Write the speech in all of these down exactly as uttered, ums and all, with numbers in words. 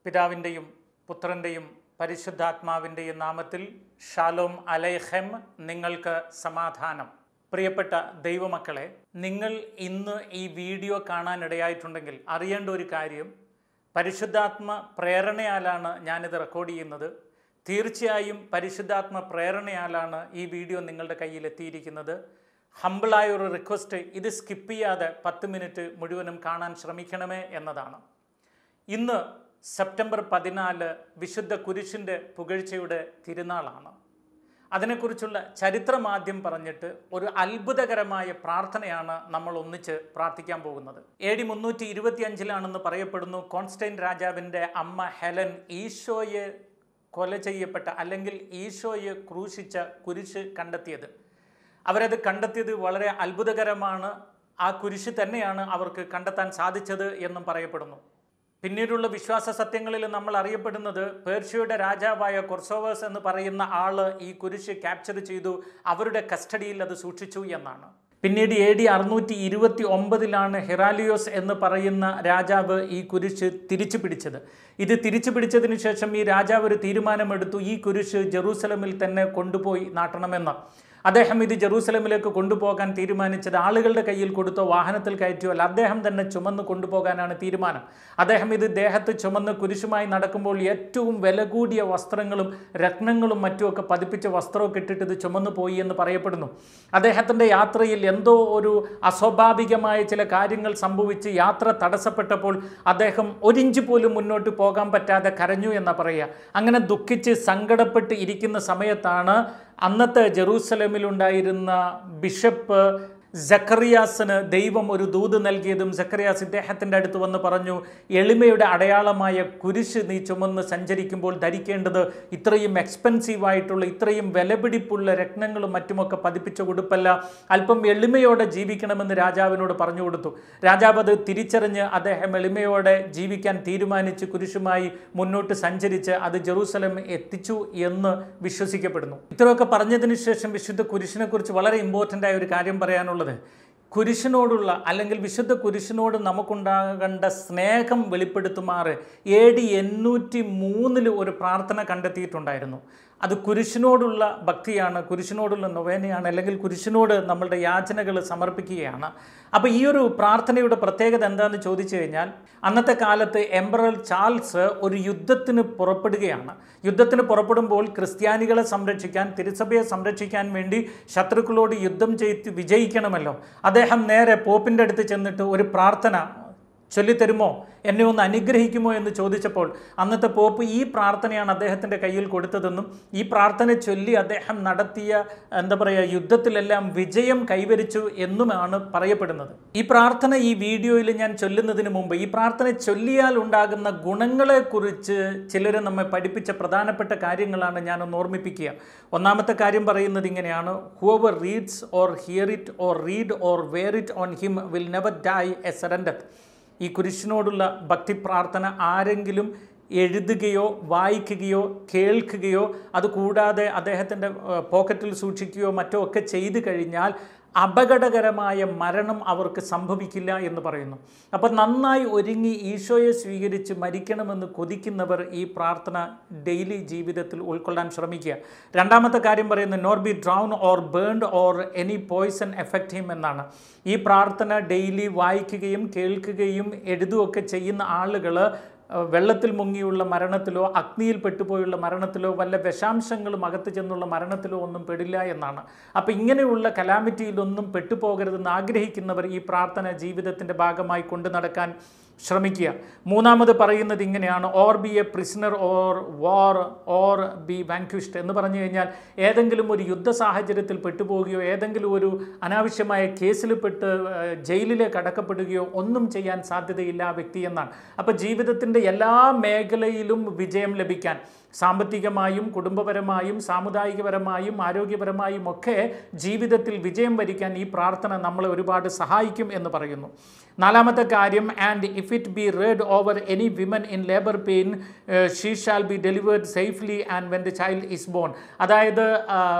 പിതാവിൻ്റെയും പുത്രൻ്റെയും പരിശുദ്ധാത്മാവിൻ്റെയും നാമത്തിൽ ഷാലോം അലൈഹം. നിങ്ങൾക്ക് സമാധാനം. പ്രിയപ്പെട്ട ദൈവമക്കളെ, നിങ്ങൾ ഇന്ന് ഈ വീഡിയോ കാണാനിടയായിട്ടുണ്ടെങ്കിൽ അറിയേണ്ട ഒരു കാര്യം, പരിശുദ്ധാത്മ പ്രേരണയാലാണ് ഞാനിത് റെക്കോർഡ് ചെയ്യുന്നത്. തീർച്ചയായും പരിശുദ്ധാത്മ പ്രേരണയാലാണ് ഈ വീഡിയോ നിങ്ങളുടെ കയ്യിൽ എത്തിയിരിക്കുന്നത്. ഹംബിളായ ഒരു റിക്വസ്റ്റ്, ഇത് സ്കിപ്പ് ചെയ്യാതെ പത്ത് മിനിറ്റ് മുഴുവനും കാണാൻ ശ്രമിക്കണമേ എന്നതാണ്. ഇന്ന് സെപ്റ്റംബർ പതിനാല് വിശുദ്ധ കുരിശിൻ്റെ പുകഴ്ചയുടെ തിരുനാളാണ്. അതിനെക്കുറിച്ചുള്ള ചരിത്രമാദ്യം പറഞ്ഞിട്ട് ഒരു അത്ഭുതകരമായ പ്രാർത്ഥനയാണ് നമ്മൾ ഒന്നിച്ച് പ്രാർത്ഥിക്കാൻ പോകുന്നത്. എ ഡി മുന്നൂറ്റി ഇരുപത്തി അഞ്ചിലാണെന്ന് പറയപ്പെടുന്നു കോൺസ്റ്റൈൻ രാജാവിൻ്റെ അമ്മ ഹെലൻ ഈശോയെ കൊല ചെയ്യപ്പെട്ട അല്ലെങ്കിൽ ഈശോയെ ക്രൂശിച്ച കുരിശ് കണ്ടെത്തിയത്. അവരത് കണ്ടെത്തിയത് വളരെ അത്ഭുതകരമാണ്. ആ കുരിശ് തന്നെയാണ് അവർക്ക് കണ്ടെത്താൻ സാധിച്ചത് എന്നും പറയപ്പെടുന്നു. പിന്നീടുള്ള വിശ്വാസ സത്യങ്ങളിൽ നമ്മൾ അറിയപ്പെടുന്നത് പേർഷ്യയുടെ രാജാവായ കൊർസോവസ് എന്ന് പറയുന്ന ആള് ഈ കുരിശ് ക്യാപ്ചർ ചെയ്തു, അവരുടെ കസ്റ്റഡിയിൽ അത് സൂക്ഷിച്ചു എന്നാണ്. പിന്നീട് എ ഡി അറുന്നൂറ്റി ഇരുപത്തി ഒമ്പതിലാണ് ഹെറാലിയോസ് എന്ന് പറയുന്ന രാജാവ് ഈ കുരിശ് തിരിച്ചു പിടിച്ചത്. ഇത് തിരിച്ചു പിടിച്ചതിന് ശേഷം ഈ രാജാവ് ഒരു തീരുമാനമെടുത്തു, ഈ കുരിശ് ജെറൂസലമിൽ തന്നെ കൊണ്ടുപോയി നാട്ടണമെന്ന്. അദ്ദേഹം ഇത് ജെറൂസലമിലേക്ക് കൊണ്ടുപോകാൻ തീരുമാനിച്ചത് ആളുകളുടെ കയ്യിൽ കൊടുത്തോ വാഹനത്തിൽ കയറ്റിയോ അല്ല, അദ്ദേഹം തന്നെ ചുമന്ന് കൊണ്ടുപോകാനാണ് തീരുമാനം. അദ്ദേഹം ഇത് ദേഹത്ത് ചുമന്ന് കുരിശുമായി നടക്കുമ്പോൾ ഏറ്റവും വില കൂടിയ വസ്ത്രങ്ങളും രത്നങ്ങളും മറ്റുമൊക്കെ പതിപ്പിച്ച വസ്ത്രമൊക്കെ ഇട്ടിട്ട് ഇത് ചുമന്നു പോയി എന്ന് പറയപ്പെടുന്നു. അദ്ദേഹത്തിൻ്റെ യാത്രയിൽ എന്തോ ഒരു അസ്വാഭാവികമായ ചില കാര്യങ്ങൾ സംഭവിച്ച് യാത്ര തടസ്സപ്പെട്ടപ്പോൾ അദ്ദേഹം ഒരിഞ്ച് പോലും മുന്നോട്ട് പോകാൻ പറ്റാതെ കരഞ്ഞു എന്നാ പറയുക. അങ്ങനെ ദുഃഖിച്ച് സങ്കടപ്പെട്ട് ഇരിക്കുന്ന സമയത്താണ് അന്നത്തെ ജെറൂസലേമിലുണ്ടായിരുന്ന ബിഷപ്പ് സക്കറിയാസിന് ദൈവം ഒരു ദൂത് നൽകിയതും സക്കറിയാസ് ഇദ്ദേഹത്തിൻ്റെ അടുത്ത് വന്ന് പറഞ്ഞു, എളിമയുടെ അടയാളമായ കുരിശ് നീ ചുമന്ന് സഞ്ചരിക്കുമ്പോൾ ധരിക്കേണ്ടത് ഇത്രയും എക്സ്പെൻസീവായിട്ടുള്ള ഇത്രയും വിലപിടിപ്പുള്ള രത്നങ്ങളും മറ്റുമൊക്കെ പതിപ്പിച്ച ഉടുപ്പല്ല, അല്പം എളിമയോടെ ജീവിക്കണമെന്ന് രാജാവിനോട് പറഞ്ഞു കൊടുത്തു. രാജാവ് അത് തിരിച്ചറിഞ്ഞ് അദ്ദേഹം എളിമയോടെ ജീവിക്കാൻ തീരുമാനിച്ച് കുരിശുമായി മുന്നോട്ട് സഞ്ചരിച്ച് അത് ജെറൂസലേം എത്തിച്ചു എന്ന് വിശ്വസിക്കപ്പെടുന്നു. ഇത്രയൊക്കെ പറഞ്ഞതിന് ശേഷം വിശുദ്ധ കുരിശിനെ കുറിച്ച് വളരെ ഇമ്പോർട്ടൻ്റ് ആയ ഒരു കാര്യം പറയാനുള്ളത്, കുരിശിനോടുള്ള അല്ലെങ്കിൽ വിശുദ്ധ കുരിശിനോട് നമുക്കുണ്ടാകേണ്ട സ്നേഹം വെളിപ്പെടുത്തുമാറ് എ ഡി എണ്ണൂറ്റി മൂന്നിൽ ഒരു പ്രാർത്ഥന കണ്ടെത്തിയിട്ടുണ്ടായിരുന്നു. അത് കുരിശിനോടുള്ള ഭക്തിയാണ്, കുരിശിനോടുള്ള നൊവേനയാണ്, അല്ലെങ്കിൽ കുരിശിനോട് നമ്മളുടെ യാചനകൾ സമർപ്പിക്കുകയാണ്. അപ്പോൾ ഈ ഒരു പ്രാർത്ഥനയുടെ പ്രത്യേകത എന്താണെന്ന് ചോദിച്ചു കഴിഞ്ഞാൽ, അന്നത്തെ കാലത്ത് എംപറർ ചാൾസ് ഒരു യുദ്ധത്തിന് പുറപ്പെടുകയാണ്. യുദ്ധത്തിന് പുറപ്പെടുമ്പോൾ ക്രിസ്ത്യാനികളെ സംരക്ഷിക്കാൻ, തിരുസഭയെ സംരക്ഷിക്കാൻ വേണ്ടി ശത്രുക്കളോട് യുദ്ധം ചെയ്ത് വിജയിക്കണമല്ലോ. അദ്ദേഹം നേരെ പോപ്പിൻ്റെ അടുത്ത് ചെന്നിട്ട് ഒരു പ്രാർത്ഥന ചൊല്ലിത്തരുമോ, എന്നെ ഒന്ന് അനുഗ്രഹിക്കുമോ എന്ന് ചോദിച്ചപ്പോൾ അന്നത്തെ പോപ്പ് ഈ പ്രാർത്ഥനയാണ് അദ്ദേഹത്തിൻ്റെ കയ്യിൽ കൊടുത്തതെന്നും ഈ പ്രാർത്ഥന ചൊല്ലി അദ്ദേഹം നടത്തിയ എന്താ പറയുക യുദ്ധത്തിലെല്ലാം വിജയം കൈവരിച്ചു എന്നുമാണ് പറയപ്പെടുന്നത്. ഈ പ്രാർത്ഥന ഈ വീഡിയോയിൽ ഞാൻ ചൊല്ലുന്നതിന് മുമ്പ് ഈ പ്രാർത്ഥന ചൊല്ലിയാൽ ഉണ്ടാകുന്ന ഗുണങ്ങളെക്കുറിച്ച് ചിലർ നമ്മെ പഠിപ്പിച്ച പ്രധാനപ്പെട്ട കാര്യങ്ങളാണ് ഞാനൊന്ന് ഓർമ്മിപ്പിക്കുക. ഒന്നാമത്തെ കാര്യം പറയുന്നത് ഇങ്ങനെയാണ്, whoever reads or hear it or read or wear it on him will never die a sudden death. ഈ കുരിശിനോടുള്ള ഭക്തി പ്രാർത്ഥന ആരെങ്കിലും എഴുതുകയോ വായിക്കുകയോ കേൾക്കുകയോ അതുകൂടാതെ അദ്ദേഹത്തിൻ്റെ പോക്കറ്റിൽ സൂക്ഷിക്കുകയോ മറ്റോ ഒക്കെ ചെയ്തു കഴിഞ്ഞാൽ അപകടകരമായ മരണം അവർക്ക് സംഭവിക്കില്ല എന്ന് പറയുന്നു. അപ്പോൾ നന്നായി ഒരുങ്ങി ഈശോയെ സ്വീകരിച്ച് മരിക്കണമെന്ന് കൊതിക്കുന്നവർ ഈ പ്രാർത്ഥന ഡെയിലി ജീവിതത്തിൽ ഉൾക്കൊള്ളാൻ ശ്രമിക്കുക. രണ്ടാമത്തെ കാര്യം പറയുന്നത്, nor be drown or burned or any poison effect him എന്നാണ്. ഈ പ്രാർത്ഥന ഡെയിലി വായിക്കുകയും കേൾക്കുകയും എഴുതുകയൊക്കെ ചെയ്യുന്ന ആളുകൾ വെള്ളത്തിൽ മുങ്ങിയുള്ള മരണത്തിലോ അഗ്നിയിൽ പെട്ടുപോയുള്ള മരണത്തിലോ വല്ല വിഷാംശങ്ങളും അകത്ത് ചെന്നുള്ള മരണത്തിലോ ഒന്നും പെടില്ല എന്നാണ്. അപ്പോൾ ഇങ്ങനെയുള്ള കലാമിറ്റിയിലൊന്നും പെട്ടുപോകരുതെന്ന് ആഗ്രഹിക്കുന്നവർ ഈ പ്രാർത്ഥന ജീവിതത്തിൻ്റെ ഭാഗമായി കൊണ്ടു നടക്കാൻ ശ്രമിക്കുക. മൂന്നാമത് പറയുന്നത് ഇങ്ങനെയാണ്, or be a prisoner or war or be vanquished എന്ന് പറഞ്ഞു കഴിഞ്ഞാൽ ഏതെങ്കിലും ഒരു യുദ്ധ സാഹചര്യത്തിൽ പെട്ടുപോവുകയോ ഏതെങ്കിലും ഒരു അനാവശ്യമായ കേസിൽ പെട്ട് ജയിലിലേക്ക് അടക്കപ്പെടുകയോ ഒന്നും ചെയ്യാൻ സാധ്യതയില്ല ആ വ്യക്തി എന്നാണ്. അപ്പോൾ ജീവിതത്തിൻ്റെ എല്ലാ മേഖലയിലും വിജയം ലഭിക്കാൻ, സാമ്പത്തികമായും കുടുംബപരമായും സാമുദായികപരമായും ആരോഗ്യപരമായും ഒക്കെ ജീവിതത്തിൽ വിജയം വരിക്കാൻ ഈ പ്രാർത്ഥന നമ്മളെ ഒരുപാട് സഹായിക്കും എന്ന് പറയുന്നു. നാലാമത്തെ കാര്യം, and if it be read over any women in labour pain she shall be delivered safely and when the child is born. അതായത്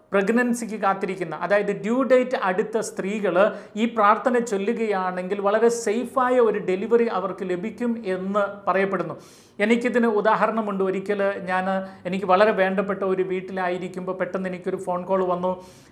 പ്രഗ്നൻസിക്ക് കാത്തിരിക്കുന്ന, അതായത് ഡ്യൂ ഡേറ്റ് അടുത്ത സ്ത്രീകൾ ഈ പ്രാർത്ഥന ചൊല്ലുകയാണെങ്കിൽ വളരെ സേഫായ ഒരു ഡെലിവറി അവർക്ക് ലഭിക്കും എന്ന് പറയപ്പെടുന്നു. എനിക്കിതിന് ഉദാഹരണമുണ്ട്. ഒരിക്കൽ ഞാൻ എനിക്ക് വളരെ വേണ്ടപ്പെട്ട ഒരു വീട്ടിലായിരിക്കുമ്പോൾ പെട്ടെന്ന് എനിക്കൊരു ഫോൺ കോൾ വന്നു.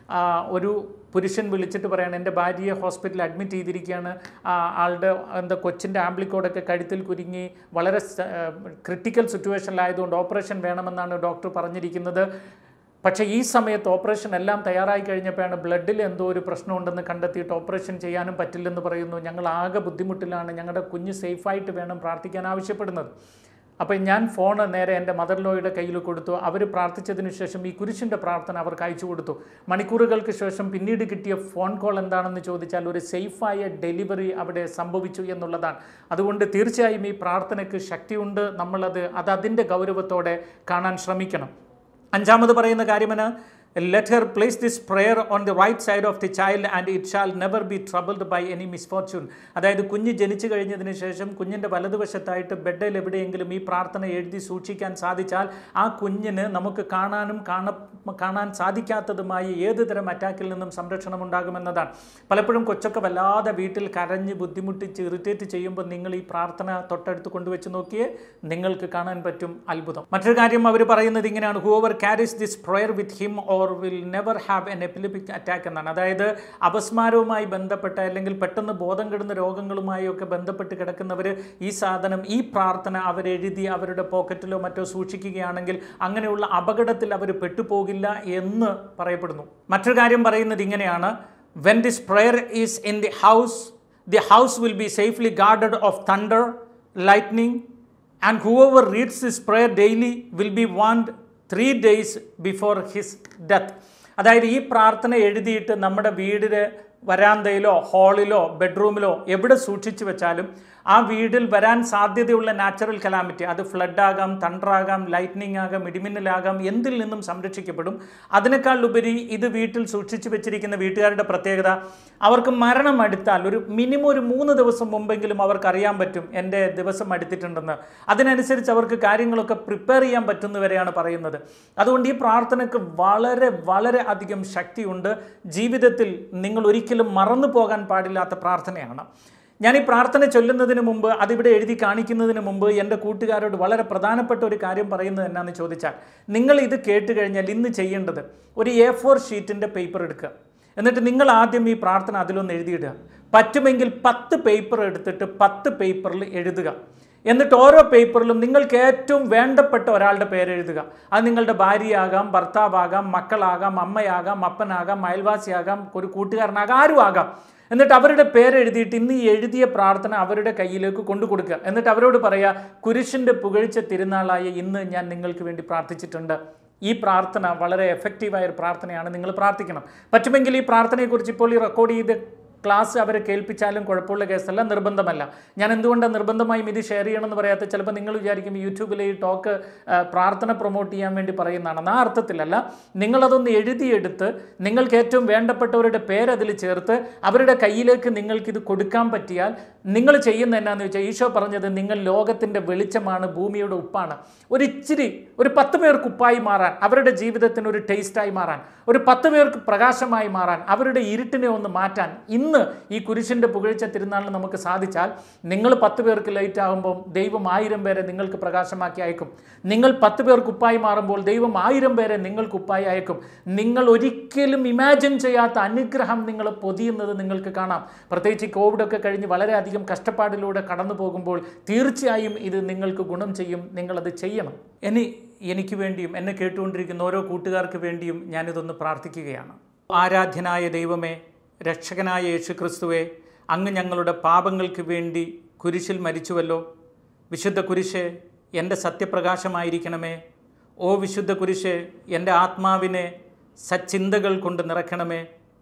ഒരു പുരുഷൻ വിളിച്ചിട്ട് പറയാണ്, എൻ്റെ ഭാര്യയെ ഹോസ്പിറ്റലിൽ അഡ്മിറ്റ് ചെയ്തിരിക്കുകയാണ്, ആളുടെ എന്താ കൊച്ചിൻ്റെ ആംബ്ലിക്കോഡൊക്കെ കഴുത്തിൽ കുരുങ്ങി വളരെ ക്രിട്ടിക്കൽ സിറ്റുവേഷനിലായതുകൊണ്ട് ഓപ്പറേഷൻ വേണമെന്നാണ് ഡോക്ടർ പറഞ്ഞിരിക്കുന്നത്. പക്ഷേ ഈ സമയത്ത് ഓപ്പറേഷൻ എല്ലാം തയ്യാറായി കഴിഞ്ഞപ്പോഴാണ് ബ്ലഡിൽ എന്തോ ഒരു പ്രശ്നമുണ്ടെന്ന് കണ്ടെത്തിയിട്ട് ഓപ്പറേഷൻ ചെയ്യാനും പറ്റില്ലെന്ന് പറയുന്നു. ഞങ്ങൾ ആകെ ബുദ്ധിമുട്ടിലാണ്, ഞങ്ങളുടെ കുഞ്ഞ് സേഫായിട്ട് വേണം പ്രാർത്ഥിക്കാൻ ആവശ്യപ്പെടുന്നത്. അപ്പോൾ ഞാൻ ഫോൺ നേരെ എൻ്റെ മദർ ലോയുടെ കയ്യിൽ കൊടുത്തു. അവർ പ്രാർത്ഥിച്ചതിന് ശേഷം ഈ കുരിശിൻ്റെ പ്രാർത്ഥന അവർക്ക് അയച്ചു കൊടുത്തു. മണിക്കൂറുകൾക്ക് ശേഷം പിന്നീട് കിട്ടിയ ഫോൺ കോൾ എന്താണെന്ന് ചോദിച്ചാൽ ഒരു സേഫായ ഡെലിവറി അവിടെ സംഭവിച്ചു എന്നുള്ളതാണ്. അതുകൊണ്ട് തീർച്ചയായും ഈ പ്രാർത്ഥനയ്ക്ക് ശക്തിയുണ്ട്. നമ്മളത് അത് അതിൻ്റെ ഗൗരവത്തോടെ കാണാൻ ശ്രമിക്കണം. അഞ്ചാമത് പറയുന്ന കാര്യമെന്ന്, let her place this prayer on the right side of the child and it shall never be troubled by any misfortune. അതായത് കുഞ്ഞ് ജനിച്ചു കഴിഞ്ഞതിന് ശേഷം കുഞ്ഞിൻ്റെ വലതുവശത്തായിട്ട് ബെഡിൽ എവിടെയെങ്കിലും ഈ പ്രാർത്ഥന എഴുതി സൂക്ഷിക്കാൻ സാധിച്ചാൽ ആ കുഞ്ഞിന് നമുക്ക് കാണാനും കാണ കാണാൻ സാധിക്കാത്തതുമായ ഏത് തരം അറ്റാക്കിൽ നിന്നും സംരക്ഷണം ഉണ്ടാകുമെന്നതാണ്. പലപ്പോഴും കൊച്ചൊക്കെ വല്ലാതെ വീട്ടിൽ കരഞ്ഞ് ബുദ്ധിമുട്ടിച്ച് ഇറിറ്റേറ്റ് ചെയ്യുമ്പോൾ നിങ്ങൾ ഈ പ്രാർത്ഥന തൊട്ടടുത്ത് കൊണ്ടുവച്ച് നോക്കിയേ നിങ്ങൾക്ക് കാണാൻ പറ്റും അത്ഭുതം. മറ്റൊരു കാര്യം അവർ പറയുന്നത് ഇങ്ങനെയാണ്, whoever carries this prayer with him or will never have an epileptic attack എന്നാണ്. അതായത് അപസ്മാരവുമായി ബന്ധപ്പെട്ട അല്ലെങ്കിൽ പെട്ടെന്ന് ബോധം കെടുന്ന രോഗങ്ങളുമായി ഒക്കെ ബന്ധപ്പെട്ട് കിടക്കുന്നവർ ഈ സാധനം ഈ പ്രാർത്ഥന അവരെഴുതി അവരുടെ പോക്കറ്റിലോ മറ്റോ സൂക്ഷിക്കുകയാണെങ്കിൽ അങ്ങനെയുള്ള അപകടത്തിൽ അവർ പെട്ടുപോകില്ല എന്ന് പറയപ്പെടുന്നു. മറ്റൊരു കാര്യം പറയുന്നത് ഇങ്ങനെയാണ്, when this prayer is in the house, the house will be safely guarded of thunder, lightning, and whoever reads this prayer daily will be warned three days before his death. അതായത് ഈ പ്രാർത്ഥന എഴുതിയിട്ട് നമ്മുടെ വീടിന് വരാന്തയിലോ ഹാളിലോ ബെഡ്റൂമിലോ എവിടെ സൂക്ഷിച്ചു വെച്ചാലും ആ വീട്ടിൽ വരാൻ സാധ്യതയുള്ള നാച്ചുറൽ കലാമിറ്റി, അത് ഫ്ലഡാകാം, തണ്ടറാകാം, ലൈറ്റ്നിങ് ആകാം, ഇടിമിന്നലാകാം, എന്തിൽ നിന്നും സംരക്ഷിക്കപ്പെടും. അതിനേക്കാൾ ഉപരി ഇത് വീട്ടിൽ സൂക്ഷിച്ചു വെച്ചിരിക്കുന്ന വീട്ടുകാരുടെ പ്രത്യേകത, അവർക്ക് മരണം അടുത്താൽ ഒരു മിനിമം ഒരു മൂന്ന് ദിവസം മുമ്പെങ്കിലും അവർക്ക് അറിയാൻ പറ്റും എൻ്റെ ദിവസം അടുത്തിട്ടുണ്ടെന്ന്. അതിനനുസരിച്ച് അവർക്ക് കാര്യങ്ങളൊക്കെ പ്രിപ്പയർ ചെയ്യാൻ പറ്റുന്നവരെയാണ് പറയുന്നത്. അതുകൊണ്ട് ഈ പ്രാർത്ഥനയ്ക്ക് വളരെ വളരെ അധികം ശക്തിയുണ്ട്. ജീവിതത്തിൽ നിങ്ങൾ ഒരിക്കലും മറന്നു പോകാൻ പാടില്ലാത്ത പ്രാർത്ഥനയാണ്. ഞാൻ ഈ പ്രാർത്ഥന ചൊല്ലുന്നതിന് മുമ്പ്, അതിവിടെ എഴുതി കാണിക്കുന്നതിന് മുമ്പ് എൻ്റെ കൂട്ടുകാരോട് വളരെ പ്രധാനപ്പെട്ട ഒരു കാര്യം പറയുന്നത് എന്നാന്ന് ചോദിച്ചാൽ, നിങ്ങൾ ഇത് കേട്ട് കഴിഞ്ഞാൽ ഇന്ന് ചെയ്യേണ്ടത് ഒരു എ ഫോർ ഷീറ്റിൻ്റെ പേപ്പർ എടുക്കുക. എന്നിട്ട് നിങ്ങൾ ആദ്യം ഈ പ്രാർത്ഥന അതിലൊന്ന് എഴുതിയിടുക. പറ്റുമെങ്കിൽ പത്ത് പേപ്പർ എടുത്തിട്ട് പത്ത് പേപ്പറിൽ എഴുതുക. എന്നിട്ട് ഓരോ പേപ്പറിലും നിങ്ങൾക്ക് ഏറ്റവും വേണ്ടപ്പെട്ട ഒരാളുടെ പേരെഴുതുക. അത് നിങ്ങളുടെ ഭാര്യയാകാം, ഭർത്താവാകാം, മക്കളാകാം, അമ്മയാകാം, അപ്പനാകാം, അയൽവാസിയാകാം, ഒരു കൂട്ടുകാരനാകാം, ആരും ആകാം. എന്നിട്ട് അവരുടെ പേരെഴുതിയിട്ട് ഇന്ന് ഈ എഴുതിയ പ്രാർത്ഥന അവരുടെ കയ്യിലേക്ക് കൊണ്ടു കൊടുക്കുക. എന്നിട്ട് അവരോട് പറയുക, കുരിശിൻ്റെ പുകഴ്ച തിരുനാളായ ഇന്ന് ഞാൻ നിങ്ങൾക്ക് വേണ്ടി പ്രാർത്ഥിച്ചിട്ടുണ്ട്. ഈ പ്രാർത്ഥന വളരെ എഫക്റ്റീവായ ഒരു പ്രാർത്ഥനയാണ്, നിങ്ങൾ പ്രാർത്ഥിക്കണം. പറ്റുമെങ്കിൽ ഈ പ്രാർത്ഥനയെക്കുറിച്ച് ഇപ്പോൾ ഈ റെക്കോർഡ് ചെയ്ത് ക്ലാസ് അവരെ കേൾപ്പിച്ചാലും കുഴപ്പമുള്ള കേസല്ല, നിർബന്ധമല്ല. ഞാൻ എന്തുകൊണ്ടാണ് നിർബന്ധമായും ഇത് ഷെയർ ചെയ്യണമെന്ന് പറയാത്ത, ചിലപ്പോൾ നിങ്ങൾ വിചാരിക്കും യൂട്യൂബിൽ ഈ ടോക്ക് പ്രാർത്ഥന പ്രൊമോട്ട് ചെയ്യാൻ വേണ്ടി പറയുന്നതാണെന്ന്. ആ അർത്ഥത്തിലല്ല. നിങ്ങളതൊന്ന് എഴുതിയെടുത്ത് നിങ്ങൾക്ക് ഏറ്റവും വേണ്ടപ്പെട്ടവരുടെ പേരതിൽ ചേർത്ത് അവരുടെ കയ്യിലേക്ക് നിങ്ങൾക്കിത് കൊടുക്കാൻ പറ്റിയാൽ നിങ്ങൾ ചെയ്യുന്ന എന്നാന്ന് വെച്ചാൽ, ഈശോ പറഞ്ഞത് നിങ്ങൾ ലോകത്തിൻ്റെ വെളിച്ചമാണ്, ഭൂമിയുടെ ഉപ്പാണ്. ഒരിച്ചിരി ഒരു പത്ത് പേർക്ക് ഉപ്പായി മാറാൻ, അവരുടെ ജീവിതത്തിന് ഒരു ടേസ്റ്റായി മാറാൻ, ഒരു പത്ത് പേർക്ക് പ്രകാശമായി മാറാൻ, അവരുടെ ഇരുട്ടിനെ ഒന്ന് മാറ്റാൻ ഇന്ന് ഈ കുരിശിൻ്റെ പുകഴ്ച തിരുനാളിന് നമുക്ക് സാധിച്ചാൽ, നിങ്ങൾ പത്ത് പേർക്ക് ലൈറ്റ് ആകുമ്പോൾ ദൈവം ആയിരം പേരെ നിങ്ങൾക്ക് പ്രകാശമാക്കി അയക്കും. നിങ്ങൾ പത്ത് പേർക്ക് ഉപ്പായി മാറുമ്പോൾ ദൈവം ആയിരം പേരെ നിങ്ങൾക്ക് ഉപ്പായി അയക്കും. നിങ്ങൾ ഒരിക്കലും ഇമാജിൻ ചെയ്യാത്ത അനുഗ്രഹം നിങ്ങൾ പൊതിയുന്നത് നിങ്ങൾക്ക് കാണാം. പ്രത്യേകിച്ച് കോവിഡൊക്കെ കഴിഞ്ഞ് വളരെയധികം കഷ്ടപ്പാടിലൂടെ കടന്നു പോകുമ്പോൾ തീർച്ചയായും ഇത് നിങ്ങൾക്ക് ഗുണം ചെയ്യും. നിങ്ങളത് ചെയ്യണം. ഇനി എനിക്ക് വേണ്ടിയും എന്നെ കേട്ടുകൊണ്ടിരിക്കുന്ന ഓരോ കൂട്ടുകാർക്ക് വേണ്ടിയും ഞാനിതൊന്ന് പ്രാർത്ഥിക്കുകയാണ്. ആരാധ്യനായ ദൈവമേ, രക്ഷകനായ യേശു ക്രിസ്തുവേ, അങ്ങ് ഞങ്ങളുടെ പാപങ്ങൾക്ക് വേണ്ടി കുരിശിൽ മരിച്ചുവല്ലോ. വിശുദ്ധ കുരിശ് എൻ്റെ സത്യപ്രകാശമായിരിക്കണമേ. ഓ വിശുദ്ധ കുരിശ്, എൻ്റെ ആത്മാവിനെ സച്ചിന്തകൾ കൊണ്ട് നിറയ്ക്കണമേ.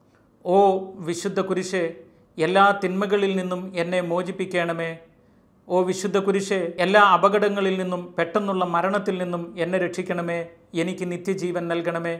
ഓ വിശുദ്ധ കുരിശ്, എല്ലാ തിന്മകളിൽ നിന്നും എന്നെ മോചിപ്പിക്കണമേ. ഓ വിശുദ്ധ കുരിശ്, എല്ലാ അപകടങ്ങളിൽ നിന്നും പെട്ടെന്നുള്ള മരണത്തിൽ നിന്നും എന്നെ രക്ഷിക്കണമേ. എനിക്ക് നിത്യജീവൻ നൽകണമേ.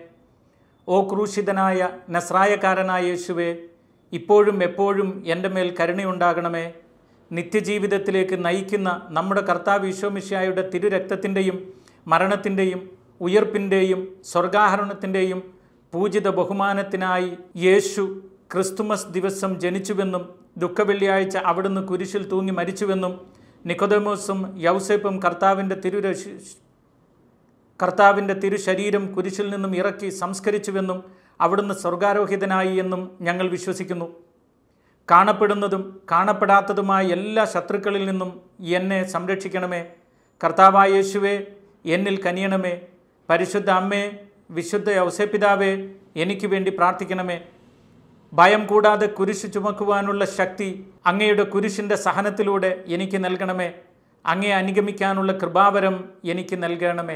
ഓ ക്രൂശിതനായ നസ്രായക്കാരനായ യേശുവേ, ഇപ്പോഴും എപ്പോഴും എൻ്റെ മേൽ കരുണയുണ്ടാകണമേ. നിത്യജീവിതത്തിലേക്ക് നയിക്കുന്ന നമ്മുടെ കർത്താവ് ഈശോ മിശിഹായുടെ തിരുരക്തത്തിൻ്റെയും മരണത്തിൻ്റെയും ഉയർപ്പിൻ്റെയും സ്വർഗാരോഹണത്തിൻ്റെയും പൂജിത ബഹുമാനത്തിനായി യേശു ക്രിസ്തുമസ് ദിവസം ജനിച്ചുവെന്നും ദുഃഖവെള്ളിയാഴ്ച അവിടുന്ന് കുരിശിൽ തൂങ്ങി മരിച്ചുവെന്നും നിക്കോദെമോസും യൗസേപ്പും കർത്താവിൻ്റെ തിരു കർത്താവിൻ്റെ തിരുശരീരം കുരിശിൽ നിന്നും ഇറക്കി സംസ്കരിച്ചുവെന്നും അവിടുന്ന് സ്വർഗാരോഹിതനായി എന്നും ഞങ്ങൾ വിശ്വസിക്കുന്നു. കാണപ്പെടുന്നതും കാണപ്പെടാത്തതുമായ എല്ലാ ശത്രുക്കളിൽ നിന്നും എന്നെ സംരക്ഷിക്കണമേ. കർത്താവായ യേശുവേ, എന്നിൽ കനിയണമേ. പരിശുദ്ധ അമ്മേ, വിശുദ്ധ യൗസേപ്പിതാവേ, എനിക്ക് വേണ്ടി പ്രാർത്ഥിക്കണമേ. ഭയം കൂടാതെ കുരിശ് ചുമക്കുവാനുള്ള ശക്തി അങ്ങയുടെ കുരിശിൻ്റെ സഹനത്തിലൂടെ എനിക്ക് നൽകണമേ. അങ്ങയെ അനുഗമിക്കാനുള്ള കൃപാവരം എനിക്ക് നൽകണമേ.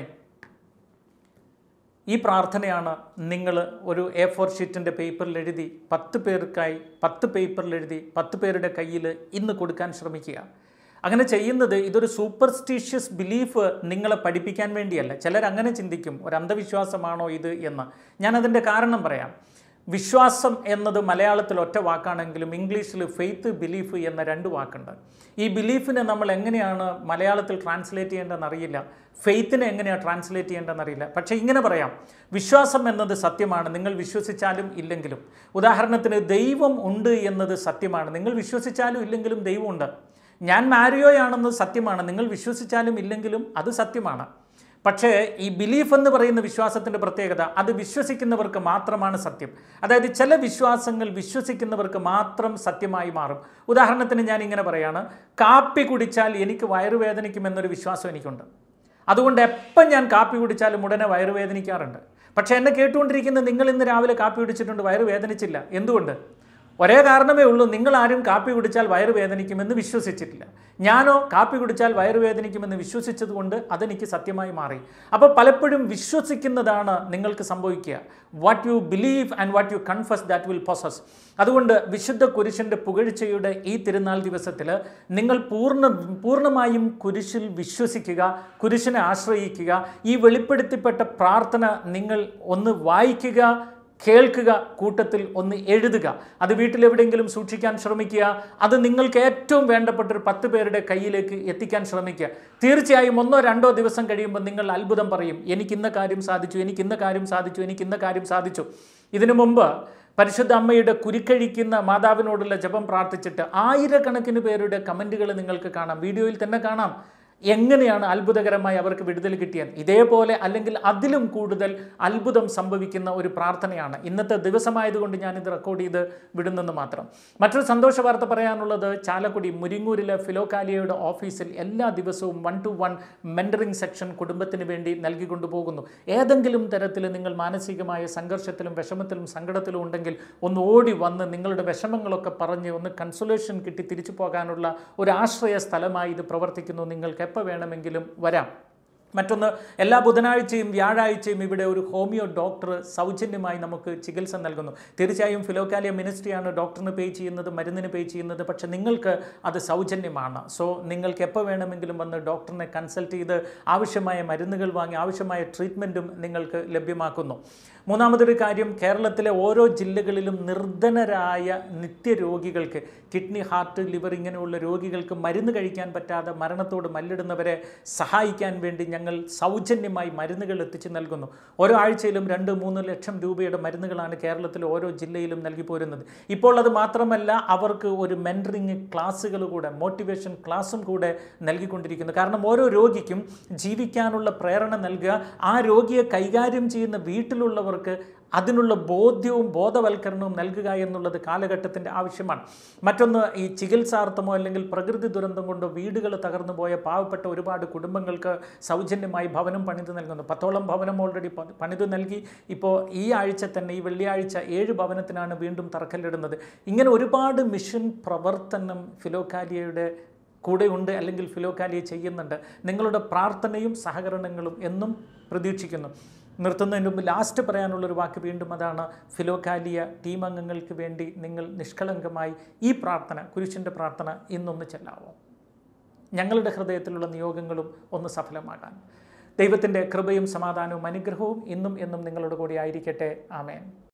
ഈ പ്രാർത്ഥനയാണ് നിങ്ങൾ ഒരു എ ഫോർ ഷീറ്റിൻ്റെ പേപ്പറിൽ എഴുതി പത്ത് പേർക്കായി പത്ത് പേപ്പറിൽ എഴുതി പത്ത് പേരുടെ കയ്യിൽ ഇന്ന് കൊടുക്കാൻ ശ്രമിക്കുക. അങ്ങനെ ചെയ്യുന്നത് ഇതൊരു സൂപ്പർസ്റ്റിഷ്യസ് ബിലീഫ് നിങ്ങളെ പഠിപ്പിക്കാൻ വേണ്ടിയല്ല. ചിലരങ്ങനെ ചിന്തിക്കും, ഒരു അന്ധവിശ്വാസമാണോ ഇത് എന്ന്. ഞാനതിൻ്റെ കാരണം പറയാം. വിശ്വാസം എന്നത് മലയാളത്തിൽ ഒറ്റ വാക്കാണെങ്കിലും ഇംഗ്ലീഷിൽ ഫെയ്ത്ത്, ബിലീഫ് എന്ന രണ്ട് വാക്കുണ്ട്. ഈ ബിലീഫിനെ നമ്മൾ എങ്ങനെയാണ് മലയാളത്തിൽ ട്രാൻസ്ലേറ്റ് ചെയ്യേണ്ടതെന്ന് അറിയില്ല, ഫെയ്ത്തിനെ എങ്ങനെയാണ് ട്രാൻസ്ലേറ്റ് ചെയ്യേണ്ടതെന്ന് അറിയില്ല. പക്ഷേ ഇങ്ങനെ പറയാം, വിശ്വാസം എന്നത് സത്യമാണ്, നിങ്ങൾ വിശ്വസിച്ചാലും ഇല്ലെങ്കിലും. ഉദാഹരണത്തിന് ദൈവം ഉണ്ട് എന്നത് സത്യമാണ്, നിങ്ങൾ വിശ്വസിച്ചാലും ഇല്ലെങ്കിലും ദൈവമുണ്ട്. ഞാൻ മാരിയോയാണെന്നത് സത്യമാണ്, നിങ്ങൾ വിശ്വസിച്ചാലും ഇല്ലെങ്കിലും അത് സത്യമാണ്. പക്ഷേ ഈ ബിലീഫ് എന്ന് പറയുന്ന വിശ്വാസത്തിൻ്റെ പ്രത്യേകത, അത് വിശ്വസിക്കുന്നവർക്ക് മാത്രമാണ് സത്യം. അതായത് ചില വിശ്വാസങ്ങൾ വിശ്വസിക്കുന്നവർക്ക് മാത്രം സത്യമായി മാറും. ഉദാഹരണത്തിന് ഞാൻ ഇങ്ങനെ പറയാണ്, കാപ്പി കുടിച്ചാൽ എനിക്ക് വയറുവേദനിക്കുമെന്നൊരു വിശ്വാസം എനിക്കുണ്ട്. അതുകൊണ്ട് എപ്പം ഞാൻ കാപ്പി കുടിച്ചാലും ഉടനെ വയറുവേദനിക്കാറുണ്ട്. പക്ഷേ എന്നെ കേട്ടുകൊണ്ടിരിക്കുന്ന നിങ്ങൾ ഇന്ന് രാവിലെ കാപ്പി കുടിച്ചിട്ടുണ്ട്, വയറുവേദനിച്ചില്ല. എന്തുകൊണ്ട്? ഒരേ കാരണമേ ഉള്ളൂ, നിങ്ങളാരും കാപ്പി കുടിച്ചാൽ വയറുവേദനിക്കുമെന്ന് വിശ്വസിച്ചിട്ടില്ല. ഞാനോ കാപ്പി കുടിച്ചാൽ വയറുവേദനിക്കുമെന്ന് വിശ്വസിച്ചതുകൊണ്ട് അതെനിക്ക് സത്യമായി മാറി. അപ്പോൾ പലപ്പോഴും വിശ്വസിക്കുന്നതാണ് നിങ്ങൾക്ക് സംഭവിക്കുക. What you believe and what you confess that will possess. അതുകൊണ്ട് വിശുദ്ധ കുരിശിൻ്റെ പുകഴ്ചയുടെ ഈ തിരുനാൾ ദിവസത്തിൽ നിങ്ങൾ പൂർണ്ണ പൂർണ്ണമായും കുരിശിൽ വിശ്വസിക്കുക, കുരിശിനെ ആശ്രയിക്കുക. ഈ വെളിപ്പെടുത്തിപ്പെട്ട പ്രാർത്ഥന നിങ്ങൾ ഒന്ന് വായിക്കുക, കേൾക്കുക, കൂട്ടത്തിൽ ഒന്ന് എഴുതുക. അത് വീട്ടിലെവിടെയെങ്കിലും സൂക്ഷിക്കാൻ ശ്രമിക്കുക. അത് നിങ്ങൾക്ക് ഏറ്റവും വേണ്ടപ്പെട്ടൊരു പത്ത് പേരുടെ കയ്യിലേക്ക് എത്തിക്കാൻ ശ്രമിക്കുക. തീർച്ചയായും ഒന്നോ രണ്ടോ ദിവസം കഴിയുമ്പോൾ നിങ്ങൾ അത്ഭുതം പറയും, എനിക്കിന്ന കാര്യം സാധിച്ചു, എനിക്കിന്ന കാര്യം സാധിച്ചു, എനിക്കിന്ന കാര്യം സാധിച്ചു. ഇതിനു മുമ്പ് പരിശുദ്ധ അമ്മയുടെ കുരിക്കഴിക്കുന്ന മാതാവിനോടുള്ള ജപം പ്രാർത്ഥിച്ചിട്ട് ആയിരക്കണക്കിന് പേരുടെ കമൻറ്റുകൾ നിങ്ങൾക്ക് കാണാം, വീഡിയോയിൽ തന്നെ കാണാം. എങ്ങനെയാണ് അത്ഭുതകരമായി അവർക്ക് വിടുതൽ കിട്ടിയത്. ഇതേപോലെ അല്ലെങ്കിൽ അതിലും കൂടുതൽ അത്ഭുതം സംഭവിക്കുന്ന ഒരു പ്രാർത്ഥനയാണ്. ഇന്നത്തെ ദിവസമായതുകൊണ്ട് ഞാനിത് റെക്കോർഡ് ചെയ്ത് വിടുന്നെന്ന് മാത്രം. മറ്റൊരു സന്തോഷ വാർത്ത പറയാനുള്ളത്, ചാലക്കുടി മുരിങ്ങൂരിലെ ഫിലോകാലിയയുടെ ഓഫീസിൽ എല്ലാ ദിവസവും one to one mentoring section കുടുംബത്തിന് വേണ്ടി നൽകിക്കൊണ്ടു പോകുന്നു. ഏതെങ്കിലും തരത്തിൽ നിങ്ങൾ മാനസികമായ സംഘർഷത്തിലും വിഷമത്തിലും സങ്കടത്തിലും ഉണ്ടെങ്കിൽ ഒന്ന് ഓടി വന്ന് നിങ്ങളുടെ വിഷമങ്ങളൊക്കെ പറഞ്ഞ് ഒന്ന് കൺസോലേഷൻ കിട്ടി തിരിച്ചു പോകാനുള്ള ഒരു ആശ്രയ സ്ഥലമായി ഇത് പ്രവർത്തിക്കുന്നു. നിങ്ങൾക്ക് എപ്പോൾ വേണമെങ്കിലും വരാം. മറ്റൊന്ന്, എല്ലാ ബുധനാഴ്ചയും വ്യാഴാഴ്ചയും ഇവിടെ ഒരു ഹോമിയോ ഡോക്ടർ സൗജന്യമായി നമുക്ക് ചികിത്സ നൽകുന്നു. തീർച്ചയായും ഫിലോകാലിയ മിനിസ്ട്രിയാണ് ഡോക്ടറിന് പേ ചെയ്യുന്നത്, മരുന്നിന് പേ ചെയ്യുന്നത്. പക്ഷേ നിങ്ങൾക്ക് അത് സൗജന്യമാണ്. സോ നിങ്ങൾക്ക് എപ്പോൾ വേണമെങ്കിലും വന്ന് ഡോക്ടറിനെ കൺസൾട്ട് ചെയ്ത് ആവശ്യമായ മരുന്നുകൾ വാങ്ങി ആവശ്യമായ ട്രീറ്റ്മെൻറ്റും നിങ്ങൾക്ക് ലഭ്യമാക്കുന്നു. മൂന്നാമതൊരു കാര്യം, കേരളത്തിലെ ഓരോ ജില്ലകളിലും നിർധനരായ നിത്യരോഗികൾക്ക്, കിഡ്നി, ഹാർട്ട്, ലിവർ ഇങ്ങനെയുള്ള രോഗികൾക്ക് മരുന്ന് കഴിക്കാൻ പറ്റാതെ മരണത്തോട് മല്ലിടുന്നവരെ സഹായിക്കാൻ വേണ്ടി ഞങ്ങൾ സൗജന്യമായി മരുന്നുകൾ എത്തിച്ചു നൽകുന്നു. ഓരോ ആഴ്ചയിലും രണ്ട് മൂന്ന് ലക്ഷം രൂപയുടെ മരുന്നുകളാണ് കേരളത്തിൽ ഓരോ ജില്ലയിലും നൽകി പോരുന്നത്. ഇപ്പോൾ അത് മാത്രമല്ല, അവർക്ക് ഒരു മെൻറ്ററിങ് ക്ലാസ്സുകൾ കൂടെ, മോട്ടിവേഷൻ ക്ലാസ്സും കൂടെ നൽകിക്കൊണ്ടിരിക്കുന്നു. കാരണം ഓരോ രോഗിക്കും ജീവിക്കാനുള്ള പ്രേരണ നൽകുക, ആ രോഗിയെ കൈകാര്യം ചെയ്യുന്ന വീട്ടിലുള്ളവർക്ക് അതിനുള്ള ബോധ്യവും ബോധവൽക്കരണവും നൽകുക എന്നുള്ളത് കാലഘട്ടത്തിൻ്റെ ആവശ്യമാണ്. മറ്റൊന്ന്, ഈ ചികിത്സാർത്ഥമോ അല്ലെങ്കിൽ പ്രകൃതി ദുരന്തം കൊണ്ടോ വീടുകൾ തകർന്നു പോയ പാവപ്പെട്ട ഒരുപാട് കുടുംബങ്ങൾക്ക് സൗജന്യമായി ഭവനം പണിത് നൽകുന്നു. പത്തോളം ഭവനം ഓൾറെഡി പണിത് നൽകി. ഇപ്പോൾ ഈ ആഴ്ച തന്നെ, ഈ വെള്ളിയാഴ്ച ഏഴ് ഭവനത്തിനാണ് വീണ്ടും തറക്കല്ലിടുന്നത്. ഇങ്ങനെ ഒരുപാട് മിഷൻ പ്രവർത്തനം ഫിലോകാലിയയുടെ കൂടെയുണ്ട്, അല്ലെങ്കിൽ ഫിലോകാലിയ ചെയ്യുന്നുണ്ട്. നിങ്ങളുടെ പ്രാർത്ഥനയും സഹകരണങ്ങളും എന്നും പ്രതീക്ഷിക്കുന്നു. നിർത്തുന്നതിന് മുമ്പ് ലാസ്റ്റ് പറയാനുള്ളൊരു വാക്ക് വീണ്ടും അതാണ്, ഫിലോകാലിയ ടീം അംഗങ്ങൾക്ക് വേണ്ടി നിങ്ങൾ നിഷ്കളങ്കമായി ഈ പ്രാർത്ഥന, കുരിശിൻ്റെ പ്രാർത്ഥന ഇന്നൊന്ന് ചെല്ലാവോ? ഞങ്ങളുടെ ഹൃദയത്തിലുള്ള നിയോഗങ്ങളും ഒന്ന് സഫലമാകാൻ. ദൈവത്തിൻ്റെ കൃപയും സമാധാനവും അനുഗ്രഹവും ഇന്നും എന്നും നിങ്ങളുടെ കൂടെ ആയിരിക്കട്ടെ. ആമേൻ.